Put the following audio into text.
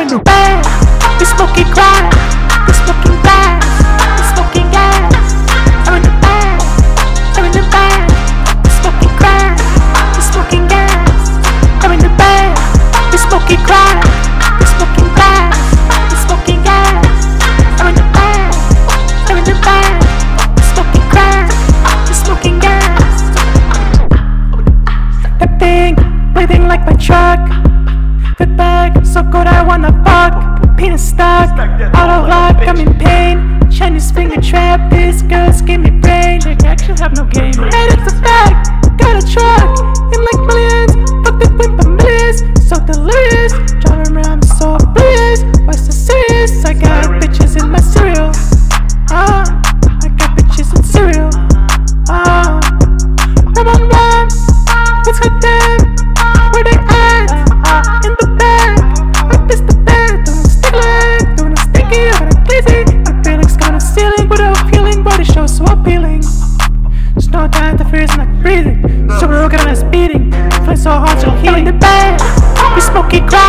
in the bed, we smoking crack, we smoking gas, we smoking gas. I'm in the bed, I'm in the bed, we smoking crack, we smoking gas. I'm in the bed, we smoking crack, we smoking gas, we smoking gas. I'm in the bed, I'm in the bed, we smoking crack, we smoking gas. That thing, breathing like my truck. The bag, so good I wanna fuck. Penis stuck, out of luck, I'm in pain. Chinese finger trap, these girls give me brain. They actually have no game. And it's a fact, got a truck, in like millions. Fuck the win for millions, so delirious. Driving around so oblivious, what's the serious? I got bitches in my cereal. I got bitches in cereal. Rum on rum, let's get them. Where they at? In the bag, I pissed the bed. Doing a stick, doing a sticky, I got a glizzy. My feelings got a ceiling without feeling, body show so appealing. There's no time to freeze, I'm not breathing. So we're looking at us beating. Feeling so hard, so healing the bed. We smoking crack.